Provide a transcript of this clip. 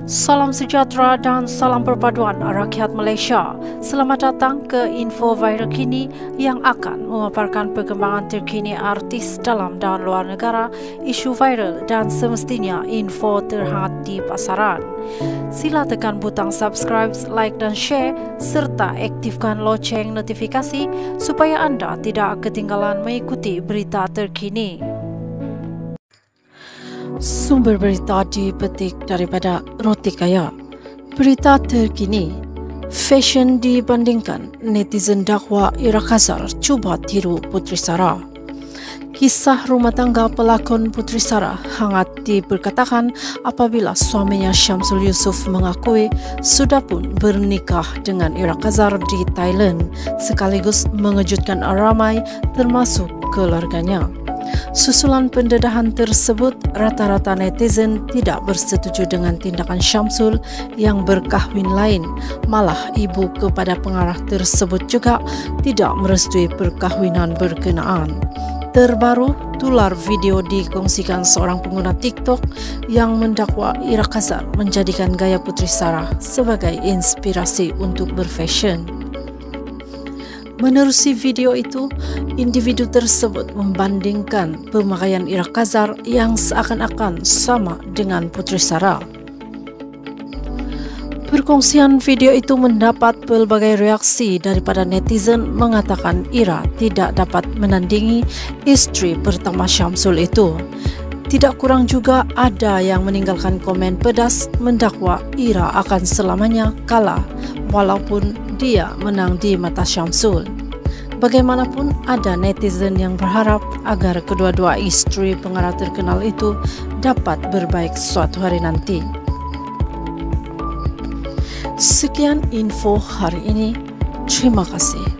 Salam sejahtera dan salam perpaduan rakyat Malaysia. Selamat datang ke info viral kini yang akan memaparkan perkembangan terkini artis dalam dan luar negara, isu viral dan semestinya info terhangat di pasaran. Sila tekan butang subscribe, like dan share serta aktifkan loceng notifikasi supaya anda tidak ketinggalan mengikuti berita terkini. Sumber berita dipetik daripada Roti Kaya. Berita terkini, fashion dibandingkan, netizen dakwa Ira Khazar cuba tiru Puteri Sarah. Kisah rumah tangga pelakon Puteri Sarah hangat diperkatakan apabila suaminya Syamsul Yusof mengakui sudah pun bernikah dengan Ira Khazar di Thailand, sekaligus mengejutkan ramai termasuk keluarganya. Susulan pendedahan tersebut, rata-rata netizen tidak bersetuju dengan tindakan Syamsul yang berkahwin lain. Malah ibu kepada pengarah tersebut juga tidak merestui perkahwinan berkenaan. Terbaru, tular video dikongsikan seorang pengguna TikTok yang mendakwa Ira Khazar menjadikan gaya Puteri Sarah sebagai inspirasi untuk berfashion. Menerusi video itu, individu tersebut membandingkan pemakaian Ira Khazar yang seakan-akan sama dengan Puteri Sarah. Perkongsian video itu mendapat pelbagai reaksi daripada netizen mengatakan Ira tidak dapat menandingi istri pertama Syamsul itu. Tidak kurang juga ada yang meninggalkan komen pedas mendakwa Ira akan selamanya kalah walaupun dia menang di mata Syamsul. Bagaimanapun, ada netizen yang berharap agar kedua-dua istri pengarah terkenal itu dapat berbaik suatu hari nanti. Sekian info hari ini. Terima kasih.